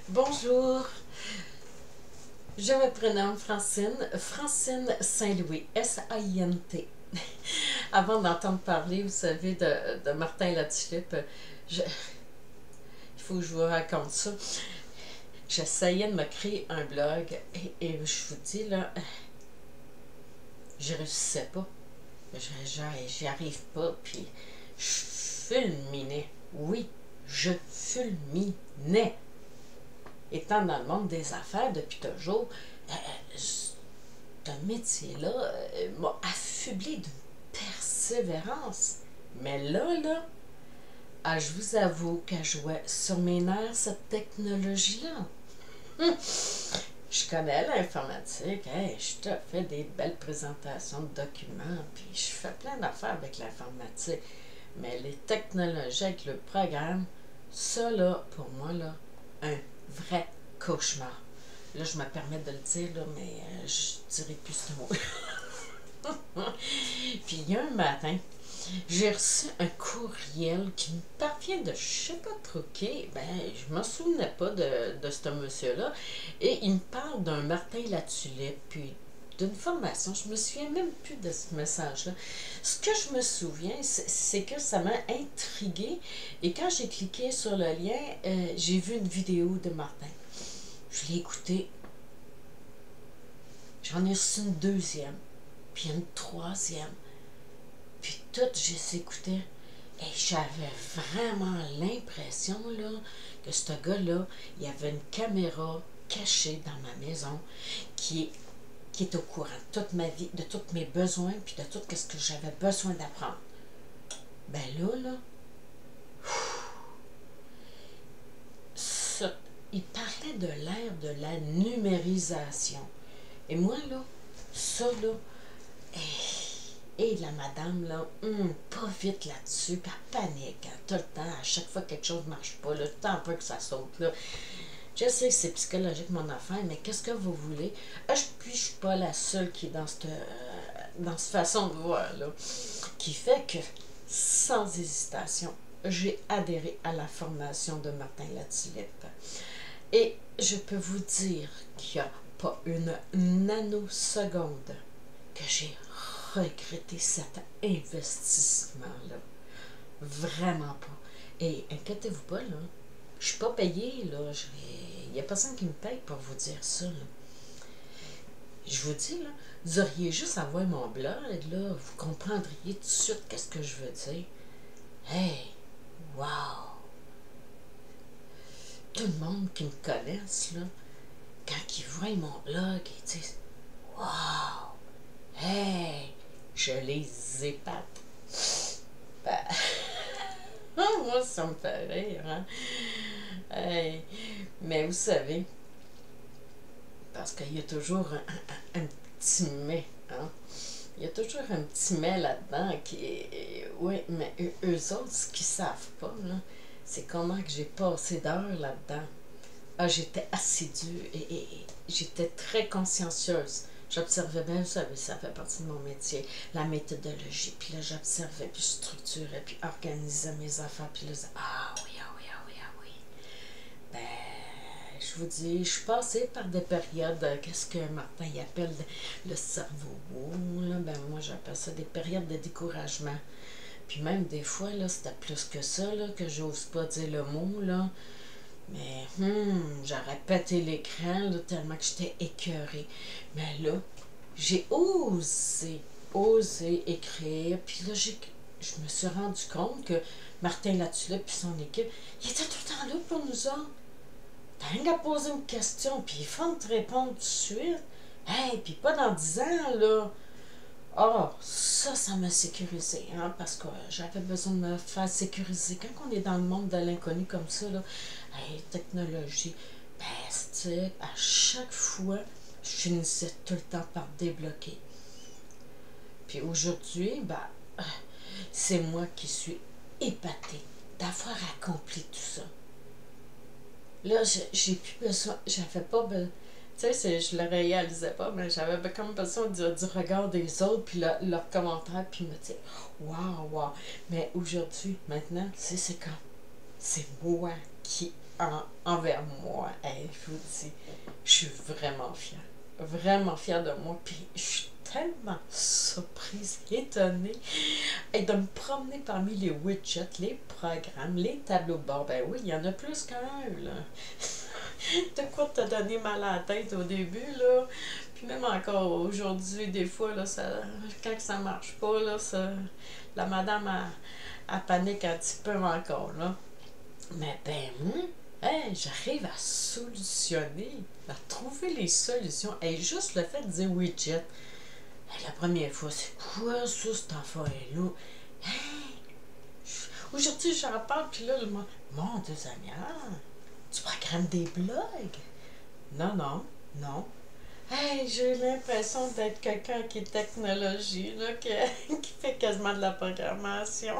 Bonjour, je me prénomme Francine, Francine Saint-Louis, S-A-I-N-T. Avant d'entendre parler, vous savez, de Martin Latulippe, il faut que je vous raconte ça. J'essayais de me créer un blog et je vous dis, là, je réussissais pas. J'y arrive pas, puis je fulminais. Oui, je fulminais. Étant dans le monde des affaires depuis toujours, ce métier-là m'a affublé d'une persévérance. Mais là, je vous avoue qu'elle jouait sur mes nerfs, cette technologie-là. Je connais l'informatique, je te fais des belles présentations de documents, puis je fais plein d'affaires avec l'informatique. Mais les technologies avec le programme, ça là, pour moi, là, un vrai cauchemar. Là, je me permets de le dire, là, mais je dirai plus ce mot. Puis il y a un matin, j'ai reçu un courriel qui me parvient de je sais pas trop qui. Je me souvenais pas de ce monsieur-là. Et il me parle d'un Martin Latulippe, puis d'une formation. Je me souviens même plus de ce message-là. Ce que je me souviens, c'est que ça m'a intriguée. Et quand j'ai cliqué sur le lien, j'ai vu une vidéo de Martin. Je l'ai écoutée. J'en ai reçu une deuxième, puis une troisième. Puis toutes, je les écoutais. Et j'avais vraiment l'impression, là, que ce gars-là, il y avait une caméra cachée dans ma maison qui est au courant de toute ma vie, de tous mes besoins, puis de tout ce que j'avais besoin d'apprendre. Là, il parlait de l'ère de la numérisation. Et moi, là, ça, là, et la madame, là, pas vite là-dessus, puis elle panique, tout le temps, à chaque fois que quelque chose ne marche pas, là, tout le temps un peu que ça saute, là. Je sais que c'est psychologique, mon affaire, mais qu'est-ce que vous voulez? Puis je suis pas la seule qui est dans cette façon de voir, là, qui fait que, sans hésitation, j'ai adhéré à la formation de Martin Latulippe. Et je peux vous dire qu'il n'y a pas une nanoseconde que j'ai regretté cet investissement-là. Vraiment pas. Et inquiétez-vous pas, là. Je suis pas payée, là. Il n'y a personne qui me paye pour vous dire ça, là. Je vous dis, là, vous auriez juste à voir mon blog, là, vous comprendriez tout de suite qu'est-ce que je veux dire. Hey! Wow! Tout le monde qui me connaisse, là, quand ils voient mon blog, ils disent wow! Hey! Je les épate. Moi, ça me fait rire, hein? Hey. Mais vous savez, parce qu'il y a toujours un petit mais, hein? Il y a toujours un petit mais là-dedans qui oui, mais eux autres, ce qu'ils savent pas, là, c'est comment que j'ai passé d'heures là-dedans. J'étais assidue et j'étais très consciencieuse. J'observais bien, vous savez, ça fait partie de mon métier, la méthodologie. Puis là, j'observais, puis je structurais, puis organisais mes affaires. Puis là, oui. Je vous dis, je suis passée par des périodes, qu'est-ce que Martin y appelle le cerveau beau, là, moi j'appelle ça des périodes de découragement. Puis même des fois, là, c'était plus que ça, là, que j'ose pas dire le mot, là. Mais, j'aurais pété l'écran, là, tellement que j'étais écœurée. Mais là, j'ai osé écrire. Puis là, je me suis rendu compte que Martin Latulippe et son équipe, ils étaient tout le temps là pour nous autres. T'as rien qu'à poser une question, puis ils font te répondre tout de suite. Hey, puis pas dans 10 ans, là. Ça m'a sécurisé, hein, parce que j'avais besoin de me faire sécuriser. Quand on est dans le monde de l'inconnu comme ça, là, technologie, à chaque fois, je finissais tout le temps par débloquer. Puis aujourd'hui, c'est moi qui suis épatée d'avoir accompli tout ça. Là, j'ai plus besoin, j'avais pas besoin. Tu sais, je le réalisais pas, mais j'avais comme besoin du regard des autres, puis leurs commentaires, puis me dire wow. Mais aujourd'hui, maintenant, c'est quand c'est moi qui envers moi. Hey, je vous dis, je suis vraiment fière. Vraiment fière de moi. Puis je suis tellement surprise, étonnée. Et de me promener parmi les widgets, les programmes, les tableaux de bord. Ben oui, il y en a plus qu'un, là. De quoi te donner mal à la tête au début, là. Puis même encore aujourd'hui, des fois, là, quand ça marche pas, là, la madame, elle panique un petit peu encore, là. Mais ben, moi, hey, j'arrive à solutionner, à trouver les solutions. Et juste le fait de dire widget. Hey, la première fois, c'est quoi ça, cette affaire-là? Hey, aujourd'hui, j'en parle, puis là, mon Dieu Seigneur, tu programmes des blogs? Non, non, non. Hey, j'ai l'impression d'être quelqu'un qui est technologie, là, qui fait quasiment de la programmation.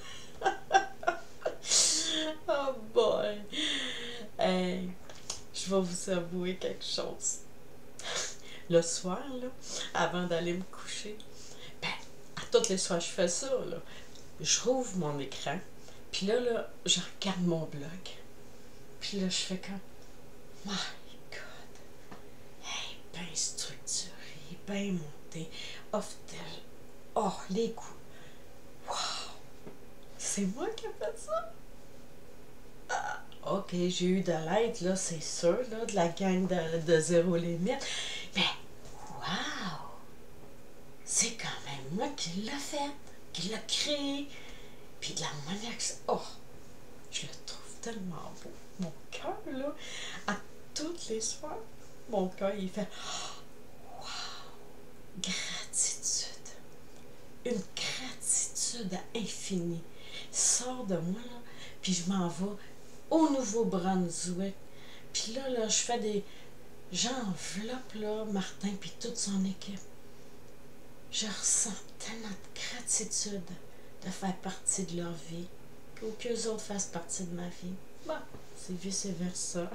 Oh boy! Hey, je vais vous avouer quelque chose. Le soir, là, avant d'aller me coucher, ben, à tous les soirs, je fais ça, là. Je rouvre mon écran, puis là, je regarde mon blog. Puis là, je fais comme, my God! Hey, bien structuré, bien monté. Off oh, les coups. Wow! C'est moi qui ai fait ça? Ah, ok, j'ai eu de l'aide, là, c'est sûr, là, de la gang de Zéro Limite. Mais, wow! C'est quand même moi qui l'a fait, qui l'a créé. Puis de la manière que c'est... Oh! Je le trouve tellement beau. Mon cœur, là, à toutes les soirs, mon cœur, il fait... Wow! Gratitude. Une gratitude infinie. Sort de moi, là, puis je m'en vais au Nouveau-Brunswick. Puis là, je fais des... J'enveloppe, là, Martin puis toute son équipe. Je ressens tellement de gratitude de faire partie de leur vie, qu'aucun autres fassent partie de ma vie. Bon, c'est vice-versa.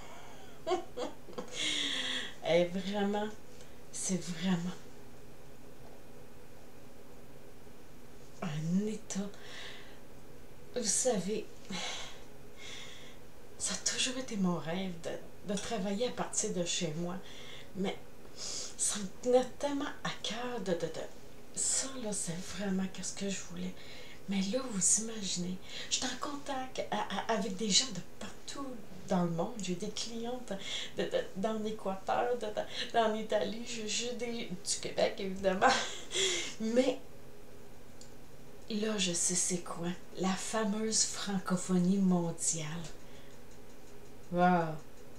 Et vraiment, c'est vraiment un état. Vous savez, ça a toujours été mon rêve de travailler à partir de chez moi. Mais ça me tenait tellement à cœur ça, là, c'est vraiment qu'est-ce que je voulais. Mais là, vous imaginez, je suis en contact avec des gens de partout dans le monde. J'ai des clientes dans l'Équateur, dans l'Italie, j'ai du Québec, évidemment. Mais là, je sais c'est quoi. La fameuse francophonie mondiale. Wow!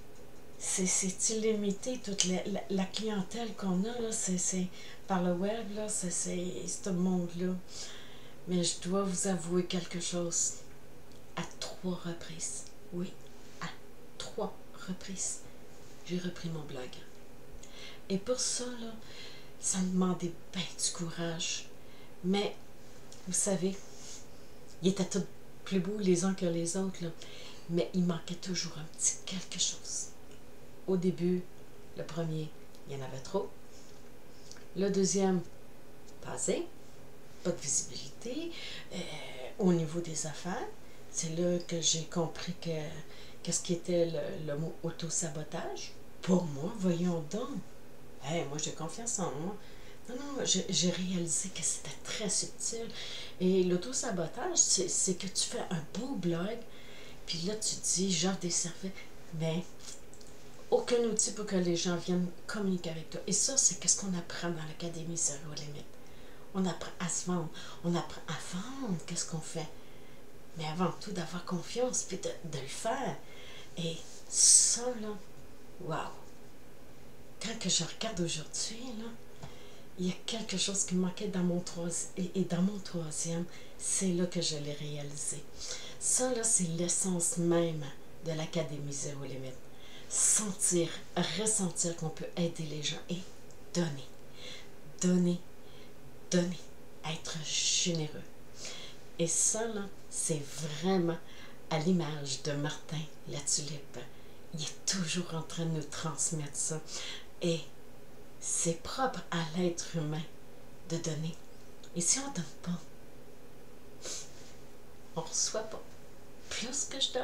C'est illimité, toute la clientèle qu'on a, là, c'est par le web, là, c'est ce monde-là. Mais je dois vous avouer quelque chose. À 3 reprises, oui, à 3 reprises, j'ai repris mon blog. Et pour ça, là, ça me demandait bien du courage. Mais, vous savez, ils étaient tous plus beaux les uns que les autres, là. Mais il manquait toujours un petit quelque chose. Au début, le premier, il y en avait trop. Le deuxième, pas assez. Pas de visibilité. Au niveau des affaires, c'est là que j'ai compris qu'est-ce qui était le mot auto-sabotage. Pour moi, voyons donc. Hey, moi, j'ai confiance en moi. Non, non, j'ai réalisé que c'était très subtil. Et l'auto-sabotage, c'est que tu fais un beau blog, puis là, tu dis, j'offre des services, mais aucun outil pour que les gens viennent communiquer avec toi. Et ça, c'est ce qu'on apprend dans l'Académie Zéro Limite. On apprend à se vendre. On apprend à vendre qu'est-ce qu'on fait. Mais avant tout, d'avoir confiance, puis de le faire. Et ça, là, wow! Quand que je regarde aujourd'hui, là, il y a quelque chose qui me manquait dans mon troisième. Et dans mon troisième, c'est là que je l'ai réalisé. Ça, là, c'est l'essence même de l'Académie Zéro Limite. Sentir, ressentir qu'on peut aider les gens et donner. Donner, donner. Être généreux. Et ça, là, c'est vraiment à l'image de Martin la Tulipe. Il est toujours en train de nous transmettre ça. Et c'est propre à l'être humain de donner. Et si on ne donne pas, on ne reçoit pas. Plus que je donne,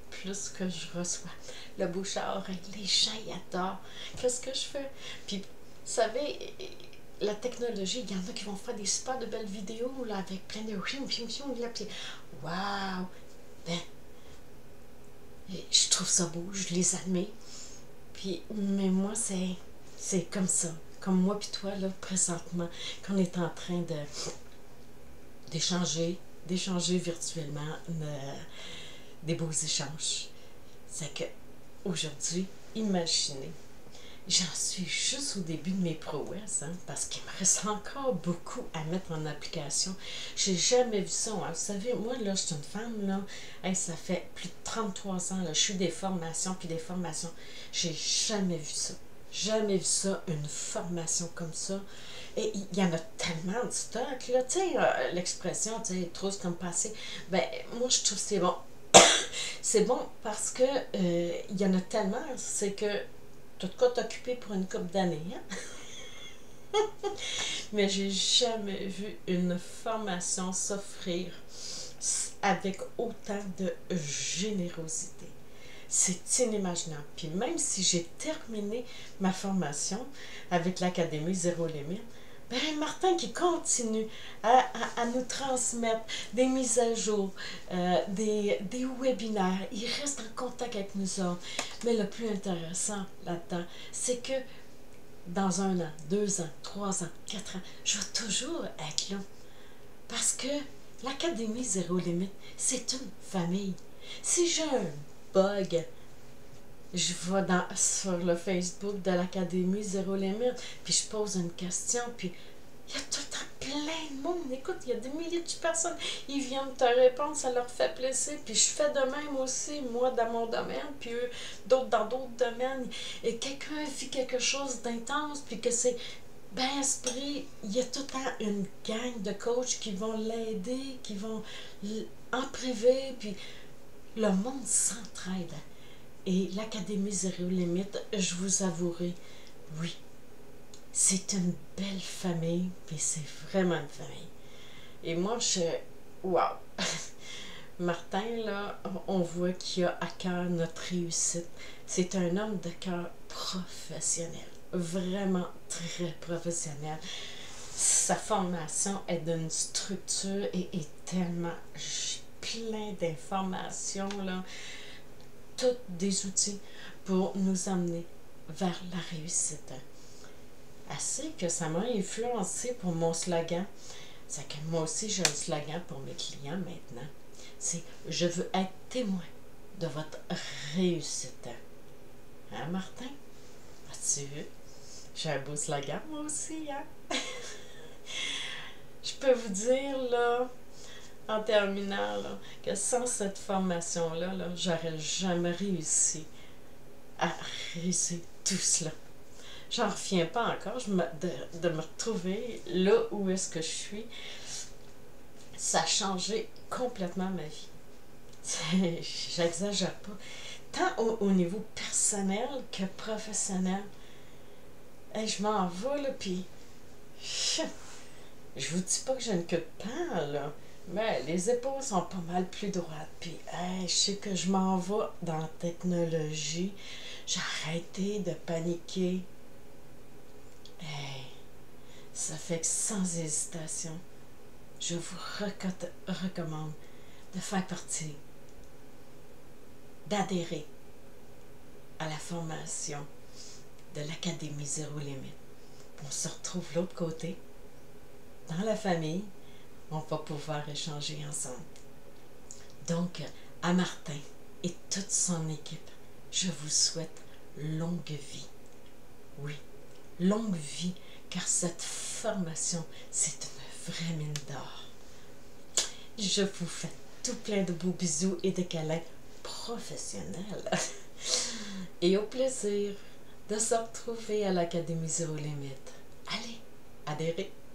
plus que je reçois. Le bouche à oreille, les gens y adorent. Qu'est-ce que je fais? Puis, vous savez, la technologie, il y en a qui vont faire des super de belles vidéos là, avec plein de là, puis waouh! Ben, je trouve ça beau, je les admire. Puis, mais moi, c'est comme ça. Comme moi puis toi, là, présentement, qu'on est en train d'échanger virtuellement des beaux échanges. C'est que aujourd'hui, imaginez, j'en suis juste au début de mes prouesses, hein, parce qu'il me reste encore beaucoup à mettre en application. J'ai jamais vu ça. Hein. Vous savez, moi, là, je suis une femme, là, hey, ça fait plus de 33 ans, là, je suis des formations, puis des formations. J'ai jamais vu ça. Jamais vu ça, une formation comme ça. Et il y en a tellement de stock, là, tu sais, l'expression, tu sais, trop comme passé. Ben, moi, je trouve que c'est bon. C'est bon parce que il y en a tellement, c'est que tu as de quoi t'occuper pour une couple d'années, hein? Mais j'ai jamais vu une formation s'offrir avec autant de générosité. C'est inimaginable. Puis même si j'ai terminé ma formation avec l'Académie Zéro Limite, ben Martin qui continue à nous transmettre des mises à jour, des webinaires, il reste en contact avec nous autres. Mais le plus intéressant là-dedans, c'est que dans 1 an, 2 ans, 3 ans, 4 ans, je vais toujours être là. Parce que l'Académie Zéro Limite, c'est une famille. Si j'ai un bug, je vais sur le Facebook de l'Académie Zéro Limite, puis je pose une question, puis il y a tout le temps plein de monde. Écoute, il y a des milliers de personnes. Ils viennent te répondre, ça leur fait plaisir. Puis je fais de même aussi, moi, dans mon domaine, puis eux, d'autres dans d'autres domaines. Et quelqu'un vit quelque chose d'intense, puis que c'est ben esprit, il y a tout le temps une gang de coachs qui vont l'aider, qui vont en privé, puis le monde s'entraide. Et l'Académie Zéro Limite, je vous avouerai, oui, c'est une belle famille, puis c'est vraiment une famille. Et moi, wow! Martin, là, on voit qu'il a à cœur notre réussite. C'est un homme de cœur professionnel, vraiment très professionnel. Sa formation est d'une structure et est tellement plein d'informations, là. Tous des outils pour nous amener vers la réussite. Assez que ça m'a influencé pour mon slogan. C'est que moi aussi, j'ai un slogan pour mes clients maintenant. C'est « Je veux être témoin de votre réussite ». Hein, Martin? As-tu vu? J'ai un beau slogan, moi aussi, hein? Je peux vous dire, là, en terminant, là, que sans cette formation-là, là, j'aurais jamais réussi à réussir tout cela. J'en reviens pas encore de me retrouver là où est-ce que je suis. Ça a changé complètement ma vie. J'exagère pas. Tant au niveau personnel que professionnel. Et je m'en vais, là, puis je vous dis pas que j'ai une queue de pain, là. Mais les épaules sont pas mal plus droites. Puis, je sais que je m'en vais dans la technologie. J'ai arrêté de paniquer. Ça fait que sans hésitation, je vous recommande de faire partie, d'adhérer à la formation de l'Académie Zéro Limite. On se retrouve de l'autre côté, dans la famille, on va pouvoir échanger ensemble. Donc, à Martin et toute son équipe, je vous souhaite longue vie. Oui, longue vie, car cette formation, c'est une vraie mine d'or. Je vous fais tout plein de beaux bisous et de câlins professionnels. Et au plaisir de se retrouver à l'Académie Zéro Limite. Allez, adhérez!